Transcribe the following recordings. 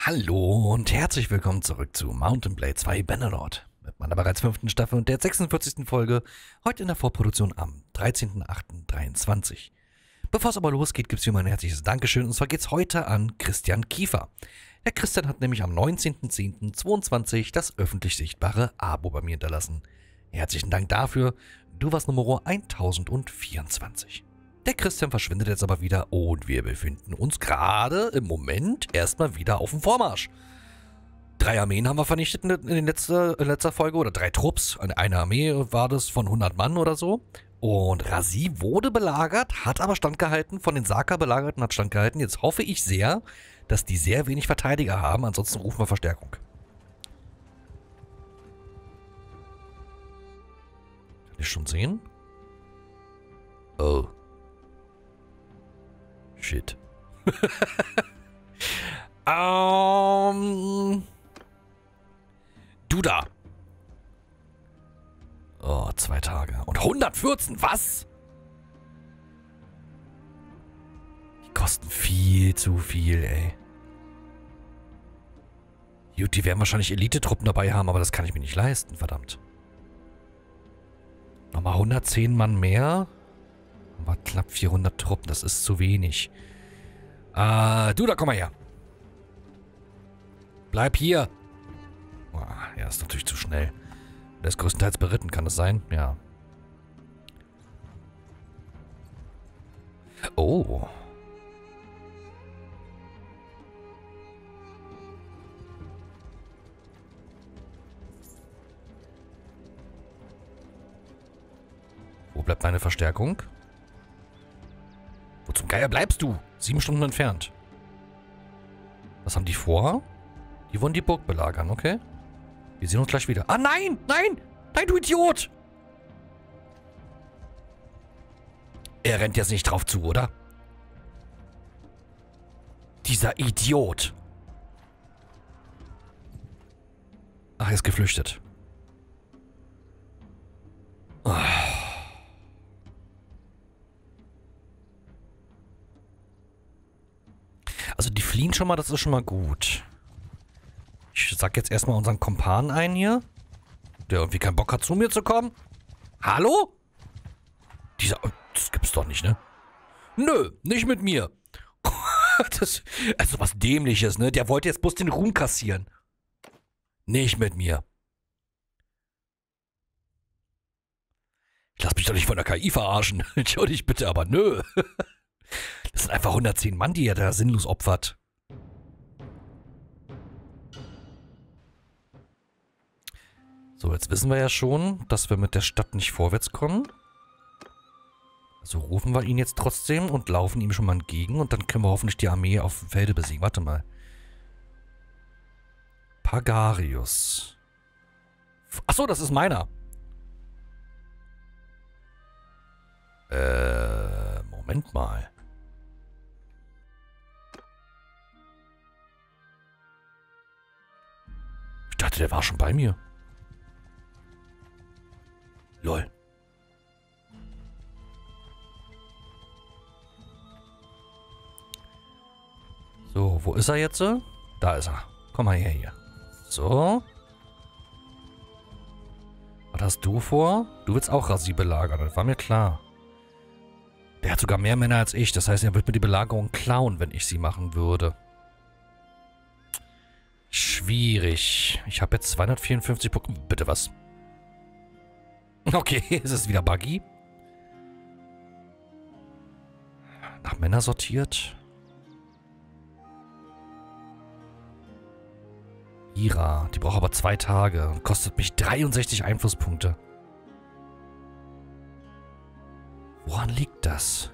Hallo und herzlich willkommen zurück zu Mount & Blade 2 Bannerlord mit meiner bereits 5. Staffel und der 46. Folge, heute in der Vorproduktion am 13.08.23. Bevor es aber losgeht, gibt es hier mal ein herzliches Dankeschön und zwar geht es heute an Christian Kiefer. Der Christian hat nämlich am 19.10.22 das öffentlich sichtbare Abo bei mir hinterlassen. Herzlichen Dank dafür, du warst Nummer 1024. Der Christian verschwindet jetzt aber wieder und wir befinden uns gerade im Moment erstmal wieder auf dem Vormarsch. 3 Armeen haben wir vernichtet in letzter Folge, oder 3 Trupps. Eine Armee war das von 100 Mann oder so. Und Rasi wurde belagert, hat aber standgehalten, von den Saka belagerten hat standgehalten. Jetzt hoffe ich sehr, dass die sehr wenig Verteidiger haben, ansonsten rufen wir Verstärkung. Kann ich schon sehen? Oh. Shit. Du da. Oh, 2 Tage. Und 114, was? Die kosten viel zu viel, ey. Gut, die werden wahrscheinlich Elite-Truppen dabei haben, aber das kann ich mir nicht leisten, verdammt. Nochmal 110 Mann mehr. Aber knapp 400 Truppen, das ist zu wenig. Du, da komm mal her. Bleib hier. Oh, ja, ist natürlich zu schnell. Der ist größtenteils beritten, kann das sein? Ja. Oh. Wo bleibt meine Verstärkung? Wo zum Geier bleibst du? 7 Stunden entfernt. Was haben die vor? Die wollen die Burg belagern, okay? Wir sehen uns gleich wieder. Ah, nein! Nein! Nein, du Idiot! Er rennt jetzt nicht drauf zu, oder? Dieser Idiot! Ach, er ist geflüchtet. Oh. Also die fliehen schon mal, das ist schon mal gut. Ich sag jetzt erstmal unseren Kumpan ein hier. Der irgendwie keinen Bock hat, zu mir zu kommen. Hallo? Das gibt's doch nicht, ne? Nö, nicht mit mir. Also was Dämliches, ne? Der wollte jetzt bloß den Ruhm kassieren. Nicht mit mir. Ich lass mich doch nicht von der KI verarschen. Entschuldigt bitte, aber nö. Das sind einfach 110 Mann, die er da sinnlos opfert. So, jetzt wissen wir ja schon, dass wir mit der Stadt nicht vorwärts kommen. Also rufen wir ihn jetzt trotzdem und laufen ihm schon mal entgegen und dann können wir hoffentlich die Armee auf dem Felde besiegen. Warte mal. Pagarius. Achso, das ist meiner. Moment mal. Ich dachte, der war schon bei mir. Lol. So, wo ist er jetzt? Da ist er. Komm mal her hier. So. Was hast du vor? Du willst auch Rasi belagern, das war mir klar. Der hat sogar mehr Männer als ich, das heißt, er wird mir die Belagerung klauen, wenn ich sie machen würde. Schwierig. Ich habe jetzt 254 Punkte. Bitte was? Okay, es ist wieder buggy. Nach Männer sortiert. Ira, die braucht aber 2 Tage und kostet mich 63 Einflusspunkte. Woran liegt das?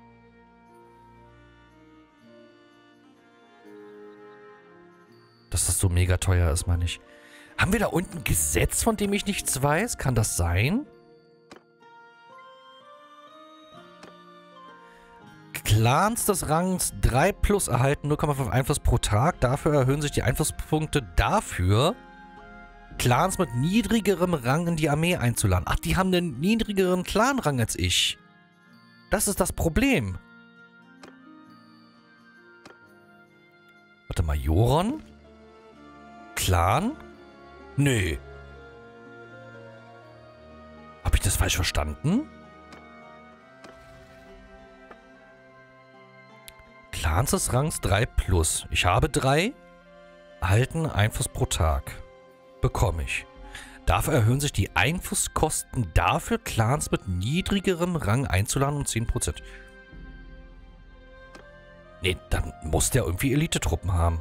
Dass das so mega teuer ist, meine ich. Haben wir da unten ein Gesetz, von dem ich nichts weiß? Kann das sein? Clans des Rangs 3+ erhalten 0,5 Einfluss pro Tag. Dafür erhöhen sich die Einflusspunkte dafür, Clans mit niedrigerem Rang in die Armee einzuladen. Ach, die haben einen niedrigeren Clanrang als ich. Das ist das Problem. Warte mal, Joron? Clan? Nö. Habe ich das falsch verstanden? Clans des Rangs 3+. Ich habe 3. Erhalten Einfluss pro Tag. Bekomme ich. Dafür erhöhen sich die Einflusskosten dafür, Clans mit niedrigerem Rang einzuladen um 10%. Nee, dann muss der irgendwie Elite-Truppen haben.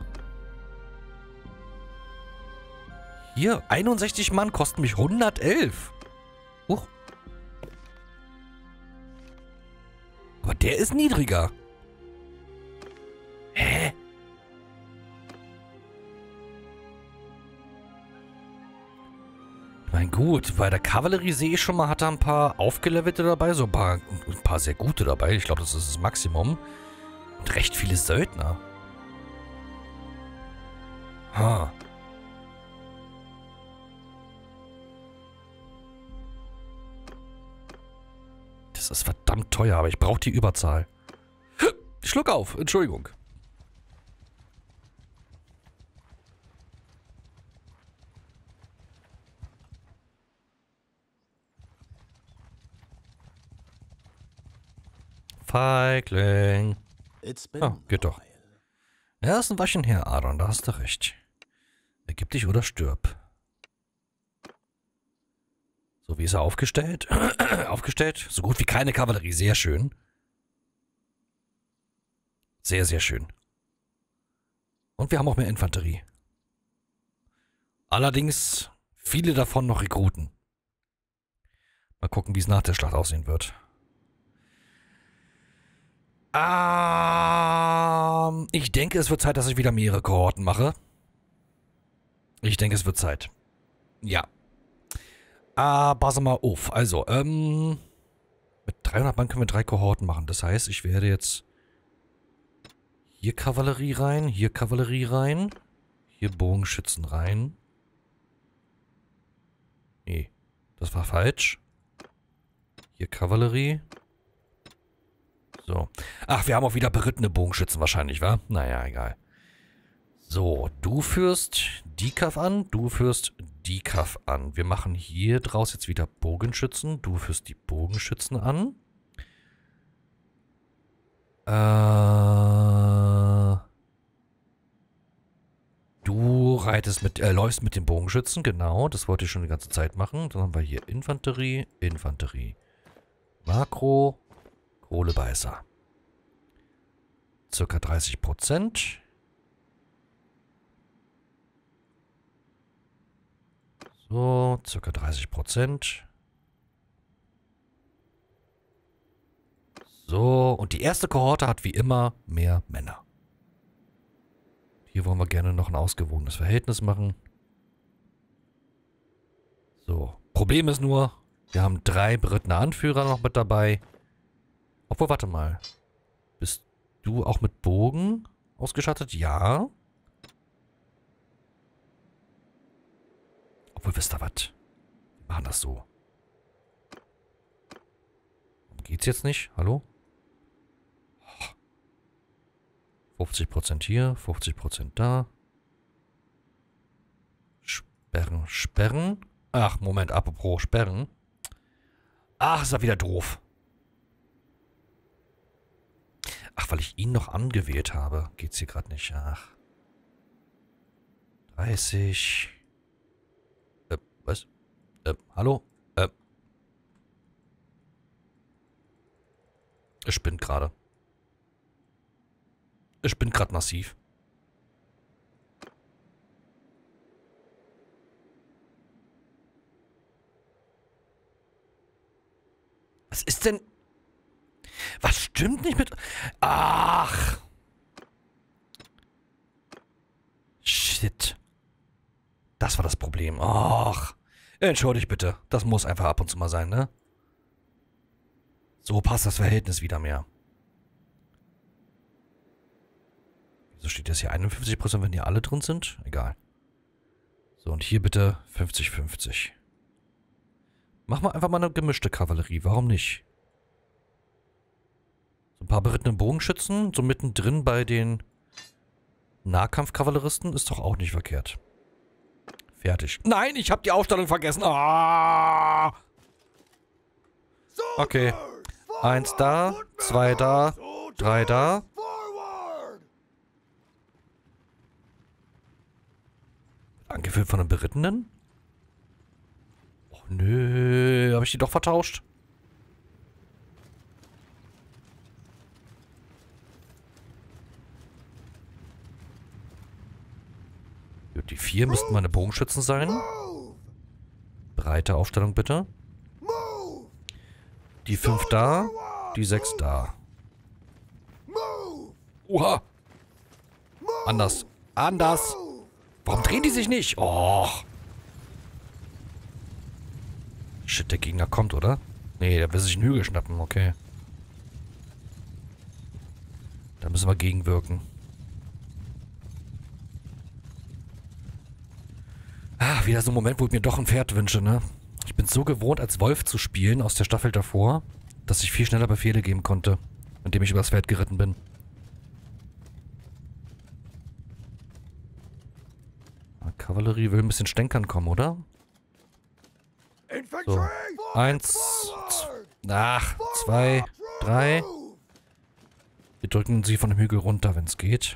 Hier, 61 Mann kosten mich 111. Huch. Aber der ist niedriger. Hä? Ich meine, gut, bei der Kavallerie sehe ich schon mal, hat er ein paar aufgelevelte dabei, so ein paar sehr gute dabei. Ich glaube, das ist das Maximum. Und recht viele Söldner. Ha. Das ist verdammt teuer, aber ich brauche die Überzahl. Schluck auf, Entschuldigung. Feigling. Ah, geht doch. Ja, ist ein Weilchen her, Aaron, da hast du recht. Ergib dich oder stirb. So, wie ist er aufgestellt? Aufgestellt? So gut wie keine Kavallerie, sehr schön. Sehr, sehr schön. Und wir haben auch mehr Infanterie. Allerdings viele davon noch Rekruten. Mal gucken, wie es nach der Schlacht aussehen wird. Ich denke, es wird Zeit, dass ich wieder mehrere Kohorten mache. Ich denke, es wird Zeit. Ja. Pass mal auf. Also, mit 300 Mann können wir 3 Kohorten machen. Das heißt, ich werde jetzt hier Kavallerie rein, hier Bogenschützen rein. Nee, das war falsch. Hier Kavallerie. So. Ach, wir haben auch wieder berittene Bogenschützen wahrscheinlich, wa? Naja, egal. So, du führst die Kaff an, du führst die Kaff an. Wir machen hier draus jetzt wieder Bogenschützen. Du führst die Bogenschützen an. Du reitest läufst mit den Bogenschützen, genau. Das wollte ich schon die ganze Zeit machen. Dann haben wir hier Infanterie, Infanterie. Makro, Kohlebeißer. Circa 30%. So, circa 30%. So, und die erste Kohorte hat wie immer mehr Männer. Hier wollen wir gerne noch ein ausgewogenes Verhältnis machen. So, Problem ist nur, wir haben 3 berittene Anführer noch mit dabei. Obwohl, warte mal. Bist du auch mit Bogen ausgestattet? Ja. Obwohl, wisst ihr was? Wir machen das so. Warum geht's jetzt nicht? Hallo? 50% hier, 50% da. Sperren, sperren. Ach, Moment, apropos sperren. Ach, ist ja wieder doof. Ach, weil ich ihn noch angewählt habe. Geht's hier gerade nicht. Ach. 30. Was? Hallo? Es spinnt gerade. Es spinnt gerade massiv. Was ist denn? Was stimmt nicht mit... Ach. Shit. Das war das Problem. Ach. Entschuldigt bitte. Das muss einfach ab und zu mal sein, ne? So passt das Verhältnis wieder mehr. Wieso steht das hier 51%, wenn hier alle drin sind? Egal. So, und hier bitte 50-50. Machen wir einfach mal eine gemischte Kavallerie. Warum nicht? So ein paar berittene Bogenschützen, so mittendrin bei den Nahkampfkavalleristen, ist doch auch nicht verkehrt. Fertig. Nein, ich habe die Aufstellung vergessen. Ah! Okay. 1 da, 2 da, 3 da. Angeführt von einem Berittenen? Oh, nö. Habe ich die doch vertauscht? Gut, die 4 müssten meine Bogenschützen sein. Breite Aufstellung bitte. Die 5 da, die 6 da. Oha! Anders. Anders! Warum drehen die sich nicht? Oh! Shit, der Gegner kommt, oder? Nee, der will sich einen Hügel schnappen, okay. Da müssen wir gegenwirken. Ah, wieder so ein Moment, wo ich mir doch ein Pferd wünsche, ne? Ich bin so gewohnt, als Wolf zu spielen aus der Staffel davor, dass ich viel schneller Befehle geben konnte, indem ich übers Pferd geritten bin. Kavallerie will ein bisschen stänkern kommen, oder? So. 1, 2, 3. Wir drücken sie von dem Hügel runter, wenn es geht.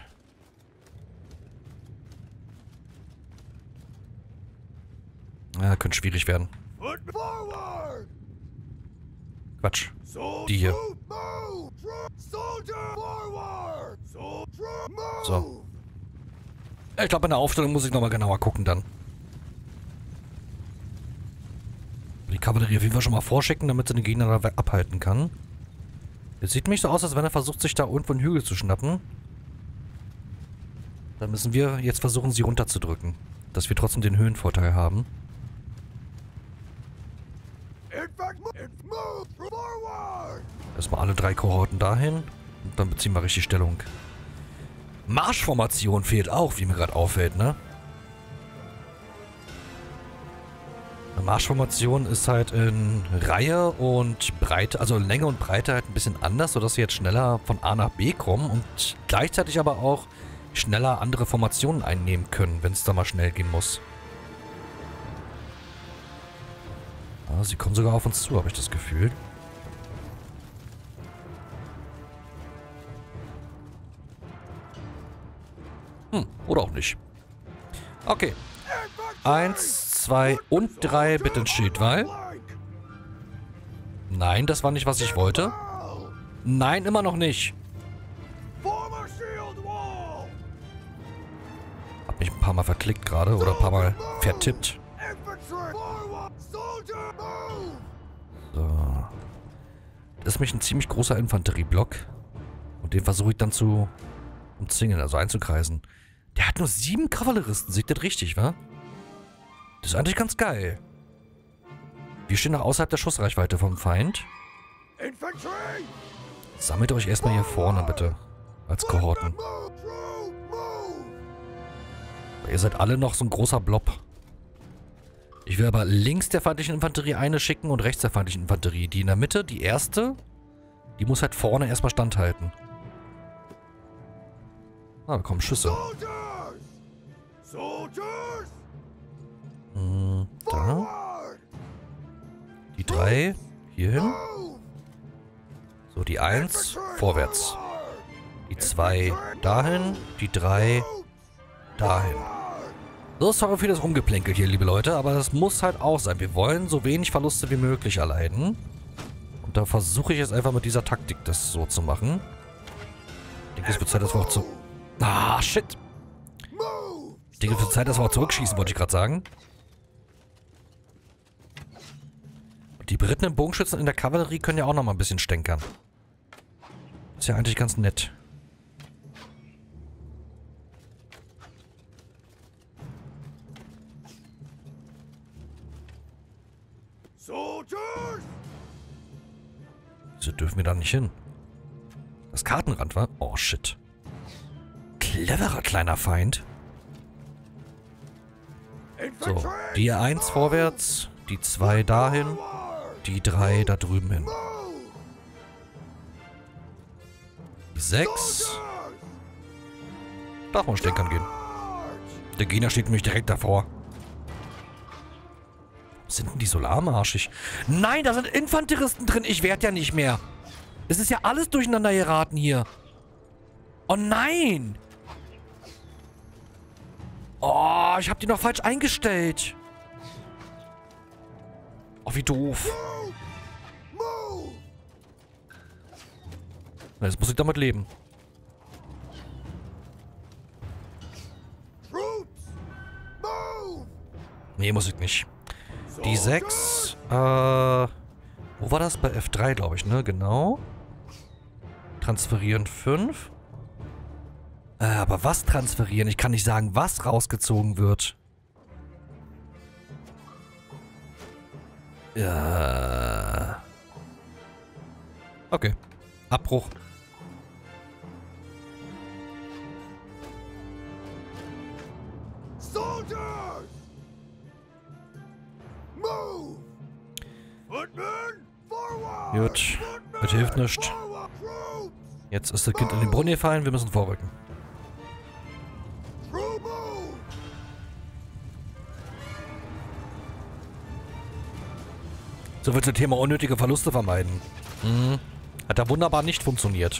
Ja, könnte schwierig werden. Quatsch. Die hier. So. Ich glaube, in der Aufstellung muss ich nochmal genauer gucken dann. Die Kavallerie auf jeden Fall schon mal vorschicken, damit sie den Gegner da abhalten kann. Jetzt sieht mich so aus, als wenn er versucht, sich da irgendwo einen Hügel zu schnappen. Dann müssen wir jetzt versuchen, sie runterzudrücken. Dass wir trotzdem den Höhenvorteil haben. Erstmal alle 3 Kohorten dahin. Und dann beziehen wir richtig Stellung. Marschformation fehlt auch, wie mir gerade auffällt, ne? Eine Marschformation ist halt in Reihe und Breite, also Länge und Breite halt ein bisschen anders, sodass sie jetzt schneller von A nach B kommen und gleichzeitig aber auch schneller andere Formationen einnehmen können, wenn es da mal schnell gehen muss. Ja, sie kommen sogar auf uns zu, habe ich das Gefühl. Oder auch nicht. Okay. 1, 2 und 3 bitte ins Schildwall. Nein, das war nicht, was ich wollte. Nein, immer noch nicht. Hab mich ein paar Mal verklickt gerade oder ein paar Mal vertippt. So. Das ist nämlich ein ziemlich großer Infanterieblock. Und den versuche ich dann zu umzingeln, also einzukreisen. Der hat nur 7 Kavalleristen, seht ihr das richtig, wa? Das ist eigentlich ganz geil. Wir stehen noch außerhalb der Schussreichweite vom Feind. Sammelt euch erstmal hier vorne, bitte. Als Kohorten. Weil ihr seid alle noch so ein großer Blob. Ich will aber links der feindlichen Infanterie eine schicken und rechts der feindlichen Infanterie. Die in der Mitte, die erste, die muss halt vorne erstmal standhalten. Ah, da kommen Schüsse. Da. Die 3 hierhin. So, die 1 vorwärts. Die 2 dahin. Die 3 dahin. So, sorry für das Rumgeplänkel hier, liebe Leute, aber das muss halt auch sein. Wir wollen so wenig Verluste wie möglich erleiden. Und da versuche ich jetzt einfach mit dieser Taktik das so zu machen. Ich denke, es wird Zeit, dass wir auch zu... Ah, shit. Ich denke, es wird Zeit, dass wir auch zurückschießen, wollte ich gerade sagen. Und die berittenen Bogenschützen in der Kavallerie können ja auch noch mal ein bisschen stänkern. Ist ja eigentlich ganz nett. Wieso dürfen wir da nicht hin? Das Kartenrand war... Oh, shit. Cleverer kleiner Feind. So, die 1 vorwärts, die 2 dahin, die 3 da drüben hin. Die 6. Darf man stänkern gehen. Der Gegner steht nämlich direkt davor. Sind denn die solarmarschig? Nein, da sind Infanteristen drin. Ich werde ja nicht mehr. Es ist ja alles durcheinander geraten hier. Oh nein. Oh, ich habe die noch falsch eingestellt. Oh, wie doof. Na, jetzt muss ich damit leben. Nee, muss ich nicht. Die 6. Wo war das? Bei F3, glaube ich, ne? Genau. Transferieren 5. Aber was transferieren? Ich kann nicht sagen, was rausgezogen wird. Ja. Okay. Abbruch. Soldiers! Move! Footmen, forward! Gut. Das hilft nichts. Jetzt ist das Kind in den Brunnen gefallen. Wir müssen vorrücken. So wird das Thema unnötige Verluste vermeiden. Mhm. Hat da wunderbar nicht funktioniert.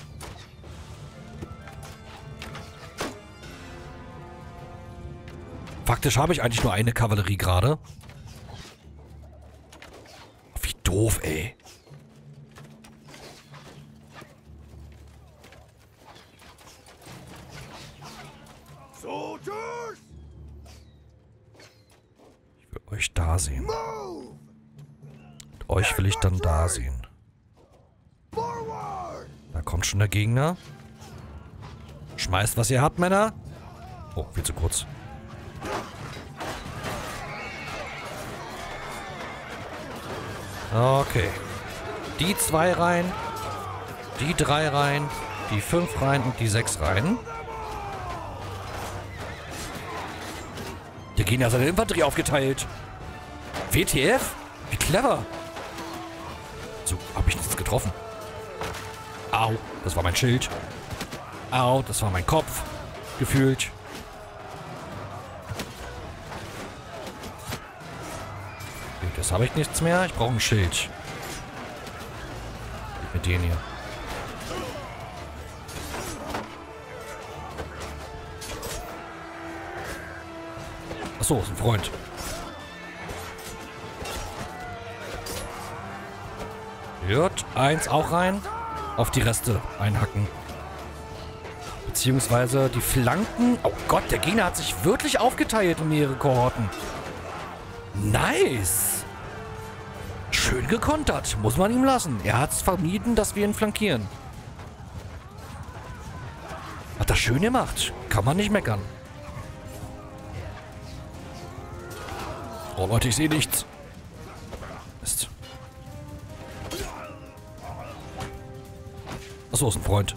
Faktisch habe ich eigentlich nur eine Kavallerie gerade. Wie doof, ey. Soldiers! Ich will euch da sehen. Und euch will ich dann da sehen. Da kommt schon der Gegner. Schmeißt, was ihr habt, Männer. Oh, viel zu kurz. Okay. Die 2 rein. Die 3 rein. Die 5 rein und die 6 rein. Der Gegner hat seine Infanterie aufgeteilt. WTF? Wie clever. So, habe ich nichts getroffen. Au, das war mein Schild. Au, das war mein Kopf. Gefühlt. Okay, das habe ich nichts mehr. Ich brauche ein Schild. Mit denen hier. Achso, ist ein Freund. Wird 1 auch rein. Auf die Reste einhacken. Beziehungsweise die Flanken. Oh Gott, der Gegner hat sich wirklich aufgeteilt in mehrere Kohorten. Nice. Schön gekontert. Muss man ihm lassen. Er hat es vermieden, dass wir ihn flankieren. Hat das schön gemacht. Kann man nicht meckern. Oh Leute, ich sehe nichts. Mist. Achso, ist ein Freund.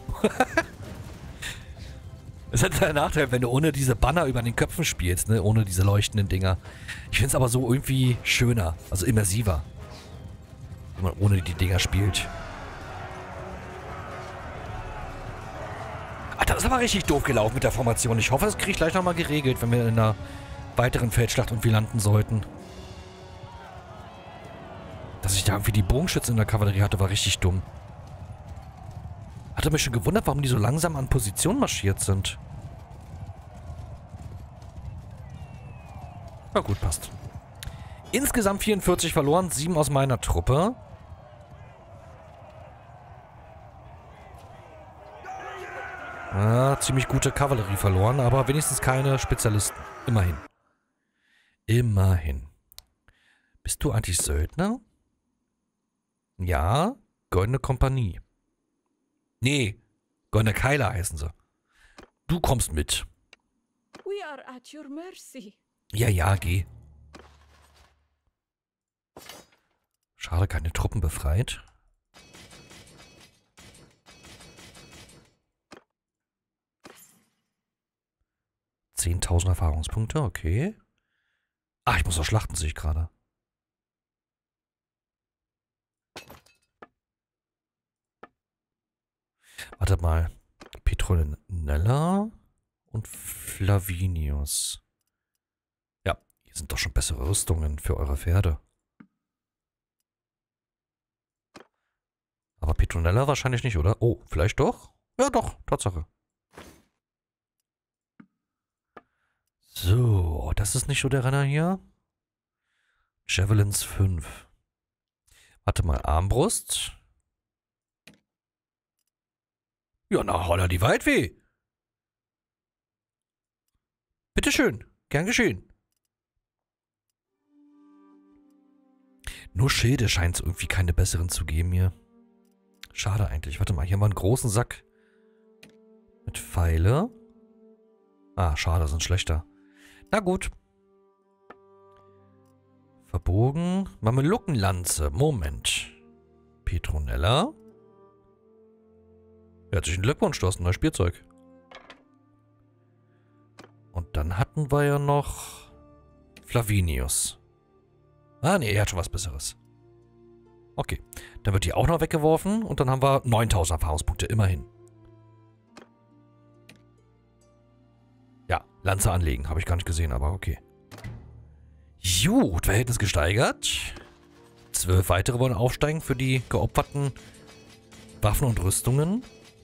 Es hat einen Nachteil, wenn du ohne diese Banner über den Köpfen spielst, ne? Ohne diese leuchtenden Dinger. Ich finde es aber so irgendwie schöner, also immersiver. Wenn man ohne die Dinger spielt. Ah, das ist aber richtig doof gelaufen mit der Formation. Ich hoffe, das kriege ich gleich nochmal geregelt, wenn wir in einer weiteren Feldschlacht irgendwie landen sollten. Dass ich da irgendwie die Bogenschützen in der Kavallerie hatte, war richtig dumm. Hatte mich schon gewundert, warum die so langsam an Position marschiert sind. Na gut, passt. Insgesamt 44 verloren, 7 aus meiner Truppe. Ziemlich gute Kavallerie verloren, aber wenigstens keine Spezialisten. Immerhin. Immerhin. Bist du eigentlich Söldner? Ja, Goldene Kompanie. Nee, Goldene Keiler heißen sie. Du kommst mit. We are at your mercy. Ja, ja, geh. Schade, keine Truppen befreit. $10.000 Erfahrungspunkte, okay. Ach, ich muss noch schlachten, sehe ich gerade. Warte mal. Petronella und Flavinius. Ja, hier sind doch schon bessere Rüstungen für eure Pferde. Aber Petronella wahrscheinlich nicht, oder? Oh, vielleicht doch? Ja, doch, Tatsache. So, das ist nicht so der Renner hier. Javelins 5. Warte mal, Armbrust. Ja, na, holla die Waldweh. Bitteschön, gern geschehen. Nur Schilde scheint es irgendwie keine besseren zu geben hier. Schade eigentlich. Warte mal, hier haben wir einen großen Sack. Mit Pfeile. Ah, schade, sind schlechter. Na gut. Verbogen. Mameluckenlanze. Moment. Petronella. Herzlichen Glückwunsch, du hast ein neues Spielzeug. Und dann hatten wir ja noch Flavinius. Ah, nee, er hat schon was Besseres. Okay. Dann wird die auch noch weggeworfen und dann haben wir 9000 Erfahrungspunkte, immerhin. Ja, Lanze anlegen, habe ich gar nicht gesehen, aber okay. Gut, Verhältnis gesteigert. 12 weitere wollen aufsteigen für die geopferten Waffen und Rüstungen.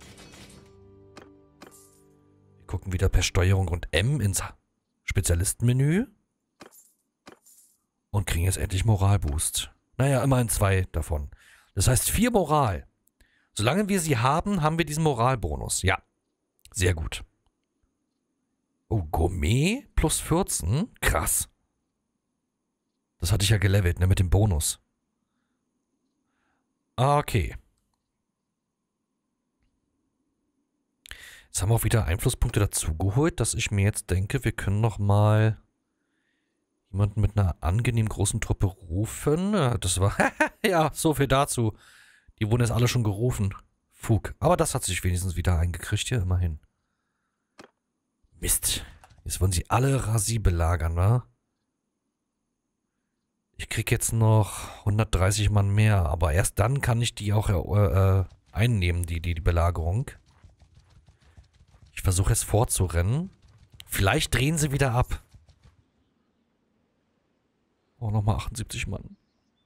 Wir gucken wieder per Steuerung und M ins Spezialistenmenü. Und kriegen jetzt endlich Moralboost. Naja, immerhin 2 davon. Das heißt 4 Moral. Solange wir sie haben, haben wir diesen Moralbonus. Ja, sehr gut. Oh, Gourmet plus 14? Krass. Das hatte ich ja gelevelt, ne, mit dem Bonus. Okay. Jetzt haben wir auch wieder Einflusspunkte dazugeholt, dass ich mir jetzt denke, wir können noch mal jemanden mit einer angenehm großen Truppe rufen. Ja, das war... ja, so viel dazu. Die wurden jetzt alle schon gerufen. Fug. Aber das hat sich wenigstens wieder eingekriegt hier, immerhin. Mist. Jetzt wollen sie alle Rasi belagern, wa? Ich krieg jetzt noch 130 Mann mehr, aber erst dann kann ich die auch einnehmen, die Belagerung. Ich versuche jetzt fortzurennen. Vielleicht drehen sie wieder ab. Oh, nochmal 78 Mann.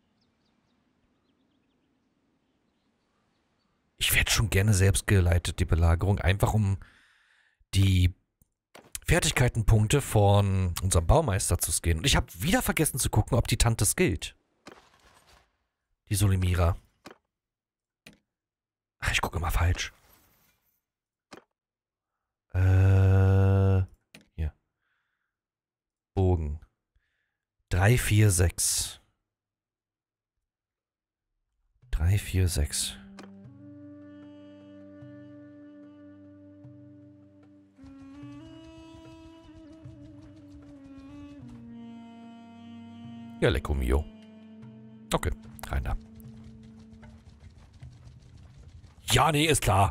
Ich werde schon gerne selbst geleitet, die Belagerung, einfach um die Fertigkeitenpunkte von unserem Baumeister zu skillen. Und ich habe wieder vergessen zu gucken, ob die Tante skillt. Die Solimira. Ach, ich gucke immer falsch. Hier. Bogen. 3, 4, 6. 3, 4, 6. Ja, lecco mio. Okay, rein da. Ja, nee, ist klar.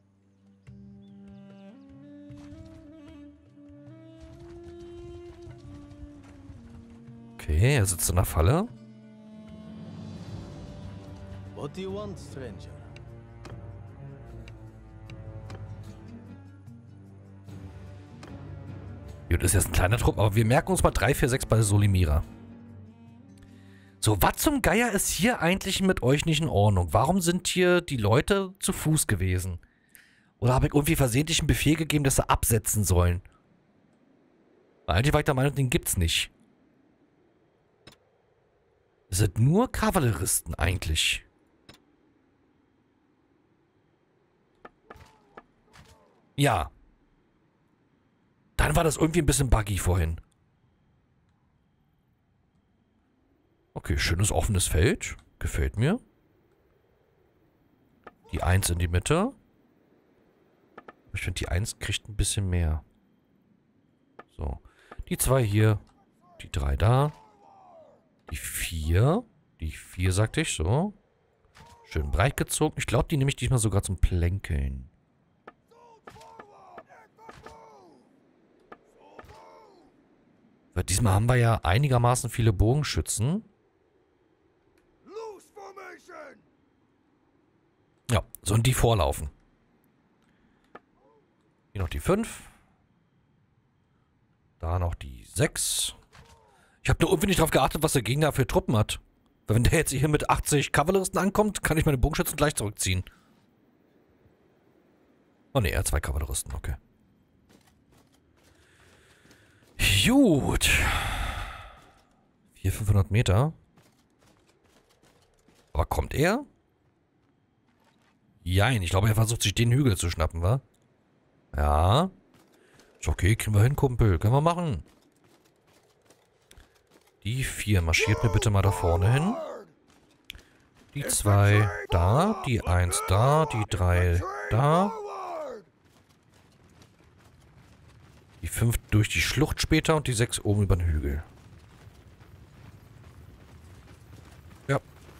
Okay, er sitzt in der Falle. What do you want, stranger? Gut, ist jetzt ein kleiner Trupp, aber wir merken uns mal 3, 4, 6 bei Solimira. So, was zum Geier ist hier eigentlich mit euch nicht in Ordnung? Warum sind hier die Leute zu Fuß gewesen? Oder habe ich irgendwie versehentlich einen Befehl gegeben, dass sie absetzen sollen? Weil eigentlich war ich der Meinung, den gibt's nicht. Es sind nur Kavalleristen eigentlich. Ja. Dann war das irgendwie ein bisschen buggy vorhin. Okay, schönes offenes Feld. Gefällt mir. Die 1 in die Mitte. Ich finde, die 1 kriegt ein bisschen mehr. So. Die 2 hier. Die 3 da. Die 4. Die 4 sagte ich, so. Schön breit gezogen. Ich glaube, die nehme ich diesmal sogar zum Plänkeln. Weil diesmal haben wir ja einigermaßen viele Bogenschützen. Ja, sollen die vorlaufen. Hier noch die 5. Da noch die 6. Ich habe nur irgendwie nicht drauf geachtet, was der Gegner für Truppen hat. Wenn der jetzt hier mit 80 Kavalleristen ankommt, kann ich meine Bogenschützen gleich zurückziehen. Oh ne, er hat 2 Kavalleristen, okay. Gut. 400-500 Meter. Aber kommt er? Jein, ich glaube, er versucht sich den Hügel zu schnappen, wa? Ja. Ist okay, kriegen wir hin, Kumpel. Können wir machen. Die 4 marschiert mir bitte mal da vorne hin. Die 2 da, die 1 da, die 3 da. Die 5 durch die Schlucht später und die 6 oben über den Hügel. Ja.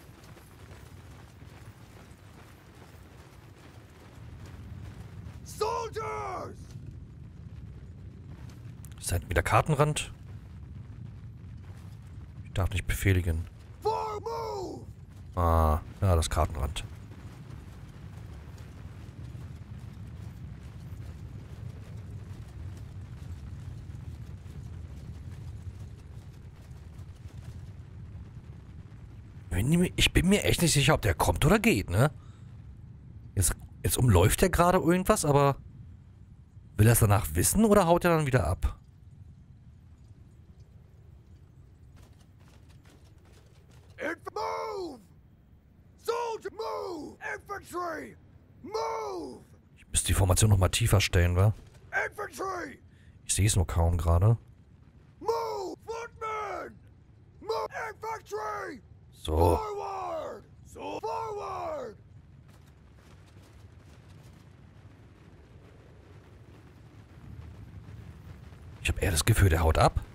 Soldiers! Seid wieder Kartenrand. Ich darf nicht befehligen. For move! Ah, ja, das Kartenrand. Ich bin mir echt nicht sicher, ob der kommt oder geht, ne? Jetzt umläuft er gerade irgendwas, aber will er es danach wissen oder haut er dann wieder ab? Move! Soldier, move! Infantry, move! Ich müsste die Formation noch mal tiefer stellen, wa? Infantry, Ich sehe es nur kaum gerade. move! Footmen, move! Infantry, So. forward! So forward! Ich habe eher das Gefühl, der haut ab.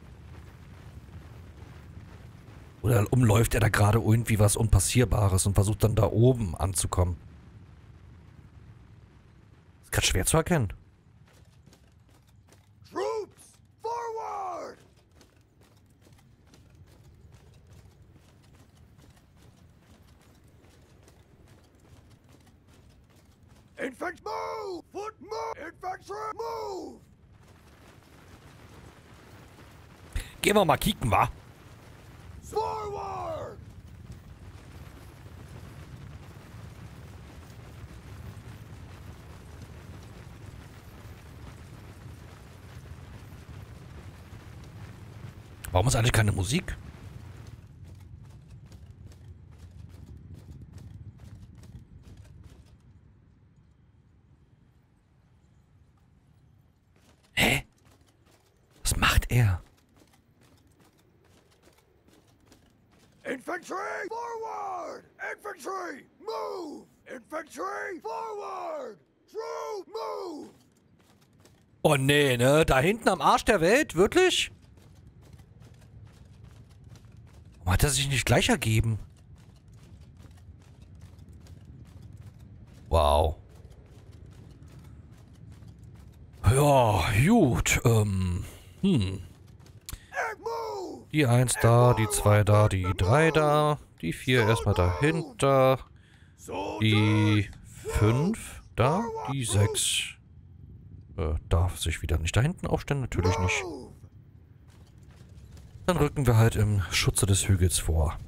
Oder umläuft er da gerade irgendwie was Unpassierbares und versucht dann da oben anzukommen. Ist gerade schwer zu erkennen. Troops, forward! Infantry, move! Foot, move! Infantry, move! Gehen wir mal kicken, wa? Forward! Warum ist eigentlich keine Musik? Hä? Was macht er? Infantry, forward! Infantry, move! Infantry, forward! Troop, move! Oh nee, ne? Da hinten am Arsch der Welt? Wirklich? Warum hat er sich nicht gleich ergeben? Wow. Ja, gut. Move! Die 1 da, die 2 da, die 3 da. Die 4 erstmal dahinter. Die 5 da. Die 6 darf sich wieder nicht da hinten aufstellen. Natürlich nicht. Move! Dann rücken wir halt im Schutze des Hügels vor.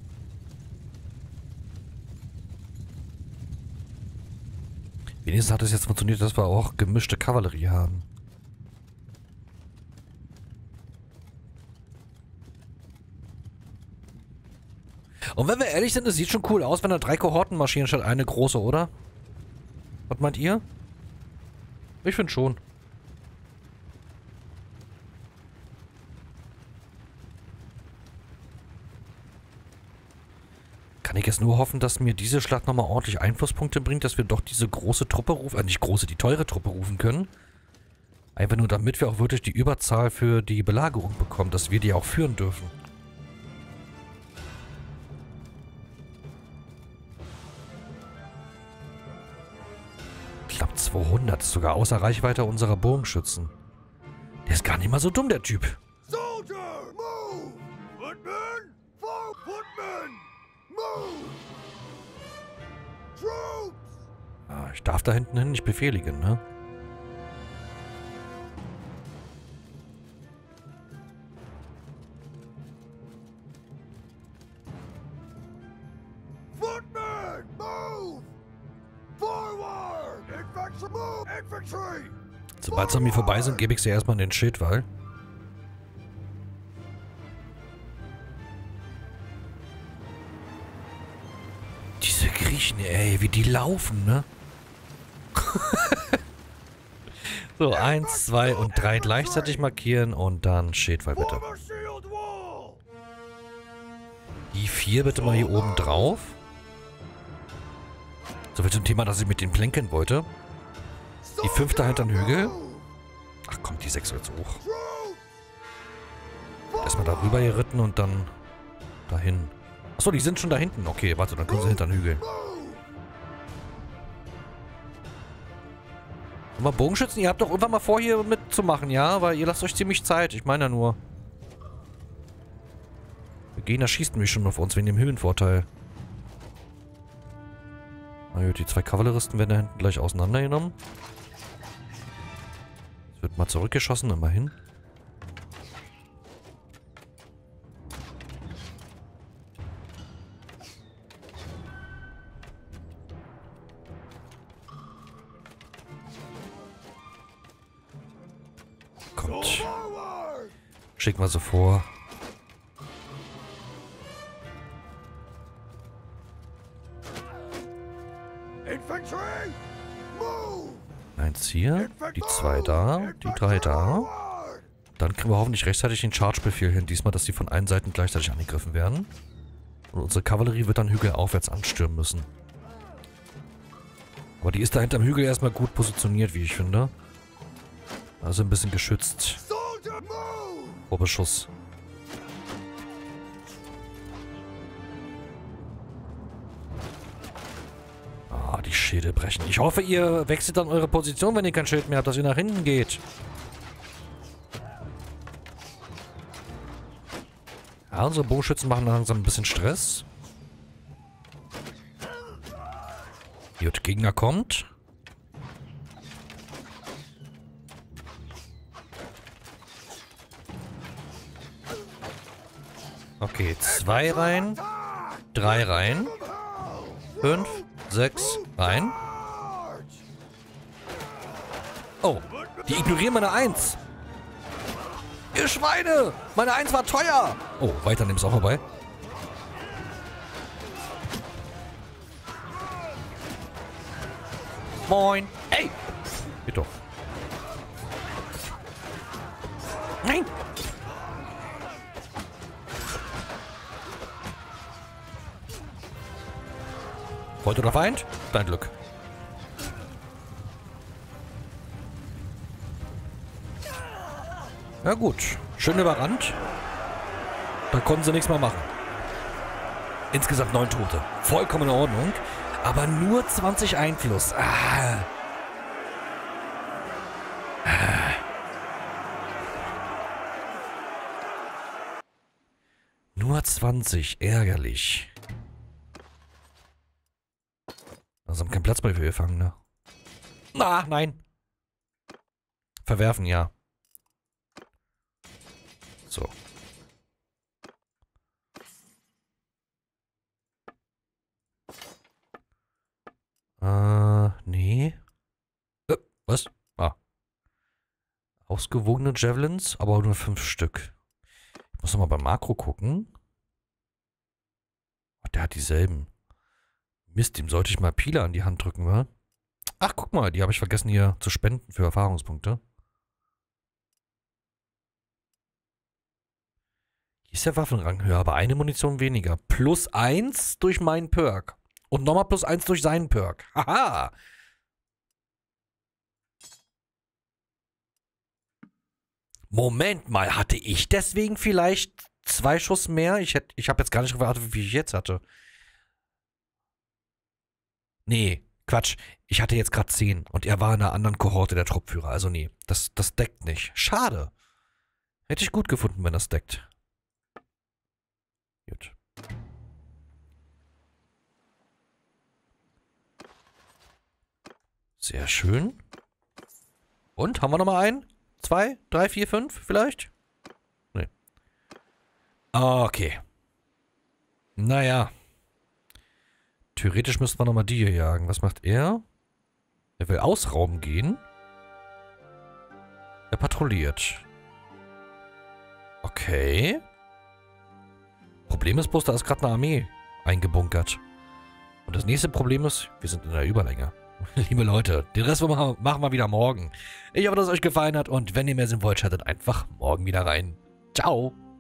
Wenigstens hat es jetzt funktioniert, dass wir auch gemischte Kavallerie haben. Und wenn wir ehrlich sind, es sieht schon cool aus, wenn da 3 Kohorten marschieren statt eine große, oder? Was meint ihr? Ich finde schon. Kann ich jetzt nur hoffen, dass mir diese Schlacht nochmal ordentlich Einflusspunkte bringt, dass wir doch diese große Truppe rufen, nicht große, die teure Truppe rufen können. Einfach nur damit wir auch wirklich die Überzahl für die Belagerung bekommen, dass wir die auch führen dürfen. Ich glaube 200, ist sogar außer Reichweite unserer Bogenschützen. Der ist gar nicht mal so dumm, der Typ. Soldier, move! Footmen, for footmen, move! Troops, Ah, ich darf da hinten hin nicht befehligen, ne? Move! Infantry! Sobald Zombie vorbei sind, gebe ich sie erstmal in den Schildwall. Diese Griechen, ey, wie die laufen, ne? So, 1, 2 und 3 gleichzeitig markieren und dann Schildwall bitte. Form a shield wall! Die 4 bitte mal hier oben drauf. So viel zum Thema, dass ich mit den plänkeln wollte. Die 5 dahinter den Hügel. Ach komm, die 6 jetzt hoch. Erstmal darüber geritten und dann dahin. Achso, die sind schon da hinten. Okay, warte, dann können sie hinter den Hügel. Und mal Bogenschützen, ihr habt doch irgendwann mal vor, hier mitzumachen, ja? Weil ihr lasst euch ziemlich Zeit. Ich meine ja nur. Der Gegner schießt nämlich schon auf uns wegen dem Höhenvorteil. Na gut, die 2 Kavalleristen werden da hinten gleich auseinandergenommen. Es wird mal zurückgeschossen, immerhin. Kommt. Forward! Schicken wir sie vor. Infantry! Move! 1 hier, die 2 da, die 3 da. Forward! Dann kriegen wir hoffentlich rechtzeitig den Charge-Befehl hin. Diesmal, dass die von allen Seiten gleichzeitig angegriffen werden. Und unsere Kavallerie wird dann hügelaufwärts anstürmen müssen. Aber die ist da hinterm Hügel erstmal gut positioniert, wie ich finde. Also ein bisschen geschützt Soldier, move! vor Beschuss. Ah, die Schilde brechen. Ich hoffe, ihr wechselt dann eure Position, wenn ihr kein Schild mehr habt, dass ihr nach hinten geht. Ja, unsere Bogenschützen machen langsam ein bisschen Stress. Gut, Gegner kommt. Okay, 2 rein, 3 rein, 5, 6 rein. Oh, die ignorieren meine 1. Ihr Schweine! Meine 1 war teuer! Oh, weiter nimm's auch vorbei. Moin! Ey! Geht doch. Nein! Freund oder Feind? Dein Glück. Ja gut, schön überrannt. Da konnten sie nichts mehr machen. Insgesamt 9 Tote. Vollkommen in Ordnung. Aber nur 20 Einfluss. Nur 20. Ärgerlich. Also haben keinen Platz mehr für Gefangene. Ah, nein. Verwerfen, ja. So. Nee. Was? Ah. Ausgewogene Javelins, aber nur 5 Stück. Ich muss nochmal beim Makro gucken. Oh, der hat dieselben. Mist, dem sollte ich mal Pila an die Hand drücken, wa? Ach, guck mal, die habe ich vergessen hier zu spenden für Erfahrungspunkte. Hier ist der Waffenrang höher, aber eine Munition weniger. +1 durch meinen Perk. Und nochmal +1 durch seinen Perk. Haha! Moment mal, hatte ich deswegen vielleicht 2 Schuss mehr? Ich habe jetzt gar nicht gewartet, wie viel ich jetzt hatte. Nee, Quatsch. Ich hatte jetzt gerade 10 und er war in einer anderen Kohorte der Truppführer. Also nee, das deckt nicht. Schade. Hätte ich gut gefunden, wenn das deckt. Gut. Sehr schön. Und, haben wir nochmal einen? 2, 3, 4, 5 vielleicht? Nee. Okay. Naja. Theoretisch müssten wir nochmal die hier jagen. Was macht er? Er will ausrauben gehen. Er patrouilliert. Okay. Problem ist bloß, da ist gerade eine Armee eingebunkert. Und das nächste Problem ist, wir sind in der Überlänge. Liebe Leute, den Rest machen wir wieder morgen. Ich hoffe, dass es euch gefallen hat und wenn ihr mehr sehen wollt, schaltet einfach morgen wieder rein. Ciao!